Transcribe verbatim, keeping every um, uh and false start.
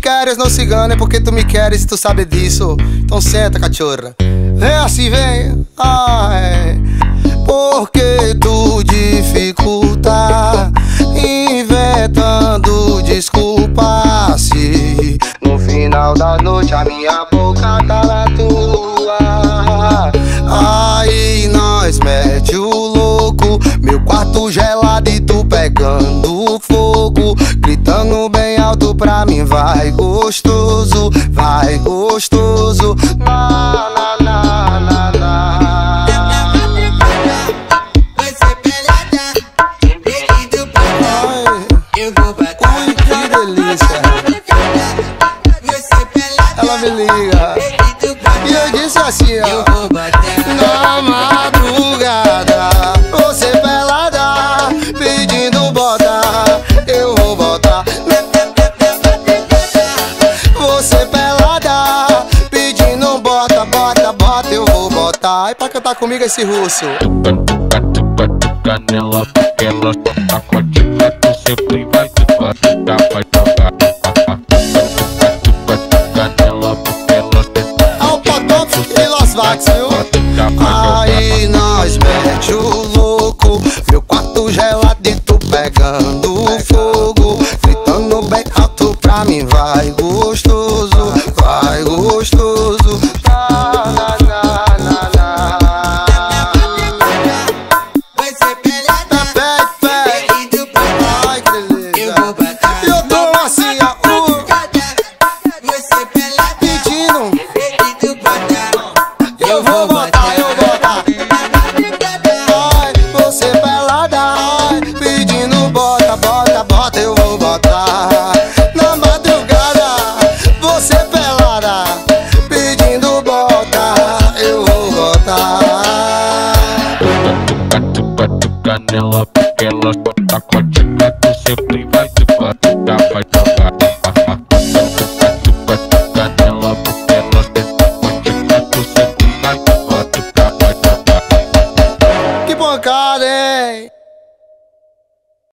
queres não cigano é porque tu me queres e tu sabe disso. Então senta, cachorra. Vem assim, vem. Ai, porque tu dificulta, inventando desculpa. Se no final da noite a minha boca tá na tua, aí nós mete o louco. Meu quarto gelado e tu pegando fogo, gritando bem alto pra mim. Vai gostoso, vai gostoso. Na, na, na, na, na. Você pelada, vestido branco, eu vou bater. Ui, que delícia. Você pelada, Ela me liga vestido branco, e eu disse assim, eu ó. vou bater. Na madrugada, você pelada, pedindo bota, eu vou botar. Você pelada, pedindo bota, bota, bota, eu vou botar. E pra cantar comigo esse russo. Tuca, tuca, tuca, tuca nela, porque ela tá com a dica, tu sempre vai